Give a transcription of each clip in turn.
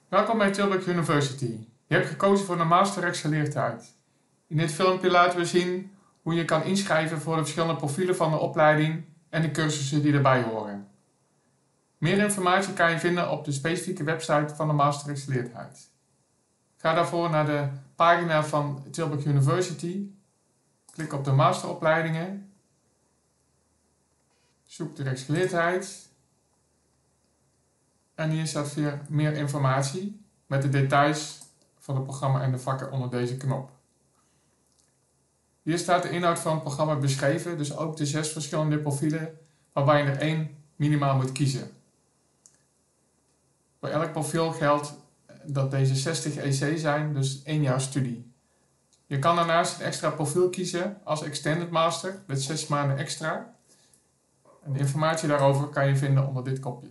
Welkom bij Tilburg University. Je hebt gekozen voor de Master Rechtsgeleerdheid. In dit filmpje laten we zien hoe je kan inschrijven voor de verschillende profielen van de opleiding en de cursussen die erbij horen. Meer informatie kan je vinden op de specifieke website van de Master Rechtsgeleerdheid. Ga daarvoor naar de pagina van Tilburg University. Klik op de masteropleidingen. Zoek de rechtsgeleerdheid. En hier staat weer meer informatie met de details van het programma en de vakken onder deze knop. Hier staat de inhoud van het programma beschreven, dus ook de 6 verschillende profielen waarbij je er 1 minimaal moet kiezen. Voor elk profiel geldt dat deze 60 EC zijn, dus 1 jaar studie. Je kan daarnaast een extra profiel kiezen als Extended Master met 6 maanden extra. En de informatie daarover kan je vinden onder dit kopje.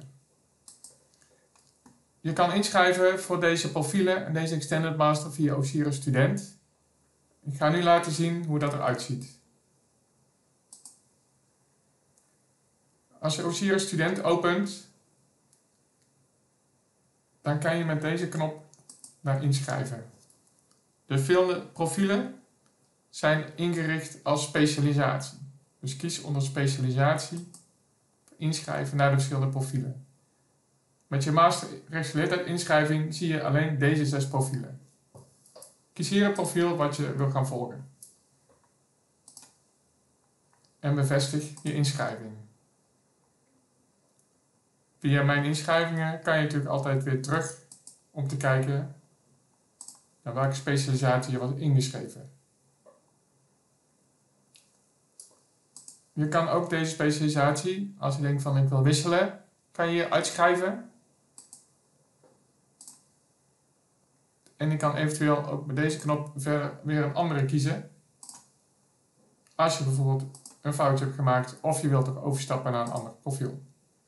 Je kan inschrijven voor deze profielen en deze Extended Master via Osiris Student. Ik ga nu laten zien hoe dat eruit ziet. Als je Osiris Student opent, dan kan je met deze knop naar inschrijven. De verschillende profielen zijn ingericht als specialisatie. Dus kies onder specialisatie, inschrijven naar de verschillende profielen. Met je Master Rechtsgeleerdheid inschrijving zie je alleen deze 6 profielen. Kies hier het profiel wat je wil gaan volgen. En bevestig je inschrijving. Via mijn inschrijvingen kan je natuurlijk altijd weer terug om te kijken naar welke specialisatie je was ingeschreven. Je kan ook deze specialisatie, als je denkt van ik wil wisselen, kan je hier uitschrijven. En je kan eventueel ook met deze knop verder weer een andere kiezen. Als je bijvoorbeeld een foutje hebt gemaakt of je wilt ook overstappen naar een ander profiel.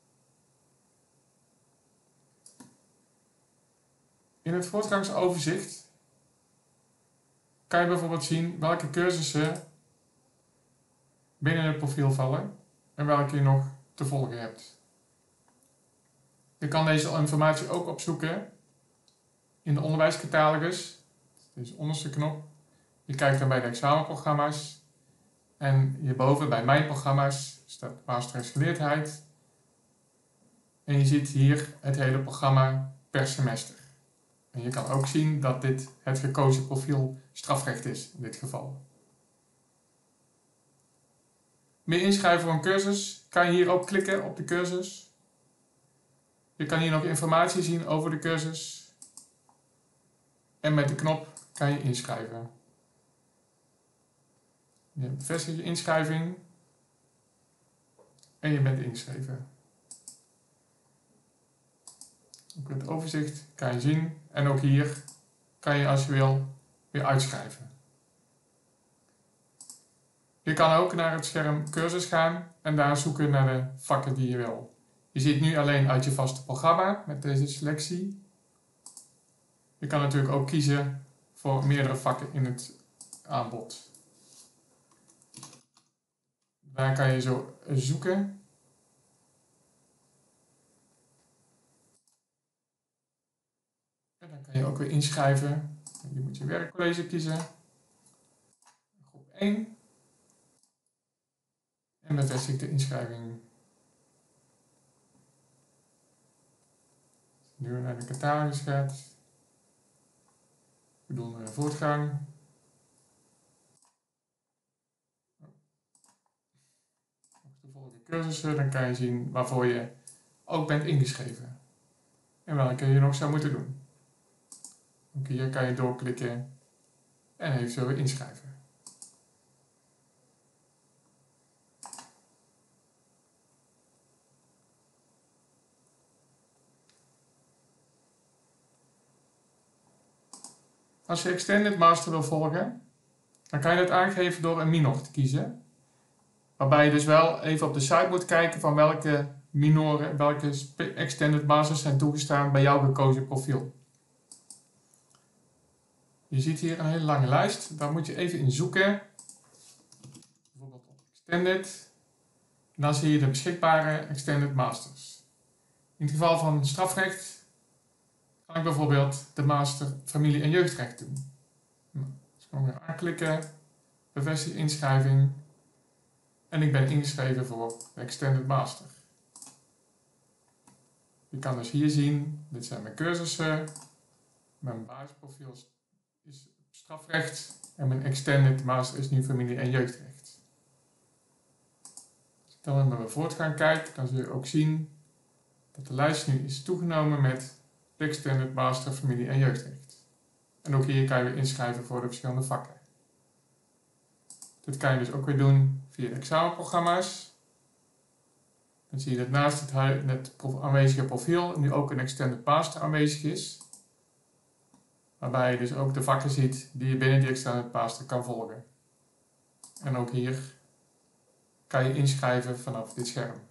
In het voortgangsoverzicht kan je bijvoorbeeld zien welke cursussen binnen het profiel vallen en welke je nog te volgen hebt. Je kan deze informatie ook opzoeken in de onderwijscatalogus. Deze onderste knop. Je kijkt dan bij de examenprogramma's. En hierboven bij mijn programma's staat Master Rechtsgeleerdheid. En je ziet hier het hele programma per semester. En je kan ook zien dat dit het gekozen profiel strafrecht is in dit geval. Meer inschrijven voor een cursus kan je hier ook klikken op de cursus. Je kan hier nog informatie zien over de cursus. En met de knop kan je inschrijven. Je bevestigt je inschrijving. En je bent ingeschreven. Ook het overzicht kan je zien. En ook hier kan je als je wil weer uitschrijven. Je kan ook naar het scherm cursus gaan en daar zoeken naar de vakken die je wil. Je ziet nu alleen uit je vaste programma met deze selectie. Je kan natuurlijk ook kiezen voor meerdere vakken in het aanbod. Daar kan je zo zoeken. En dan kan je ook weer inschrijven. Je moet je werkcollege kiezen. Groep 1. En bevestig de inschrijving. Nu we naar de catalogus gaat. We doen een voortgang. De volgende cursussen, dan kan je zien waarvoor je ook bent ingeschreven. En welke je nog zou moeten doen. Ook hier kan je doorklikken en eventueel weer inschrijven. Als je Extended Master wil volgen, dan kan je dat aangeven door een minor te kiezen. Waarbij je dus wel even op de site moet kijken van welke minoren, welke Extended Masters zijn toegestaan bij jouw gekozen profiel. Je ziet hier een hele lange lijst, daar moet je even in zoeken. Bijvoorbeeld op Extended. En dan zie je de beschikbare Extended Masters. In het geval van strafrecht Ga ik bijvoorbeeld de master familie- en jeugdrecht doen. Dus gewoon weer aanklikken, bevestig inschrijving en ik ben ingeschreven voor de Extended Master. Je kan dus hier zien, dit zijn mijn cursussen, mijn basisprofiel is strafrecht en mijn Extended Master is nu familie- en jeugdrecht. Als ik dan naar mijn voortgang kijk, dan zul je ook zien dat de lijst nu is toegenomen met de Extended Master familie- en jeugdrecht. En ook hier kan je weer inschrijven voor de verschillende vakken. Dit kan je dus ook weer doen via de examenprogramma's. Dan zie je dat naast het aanwezige profiel nu ook een Extended Master aanwezig is. Waarbij je dus ook de vakken ziet die je binnen die Extended Master kan volgen. En ook hier kan je inschrijven vanaf dit scherm.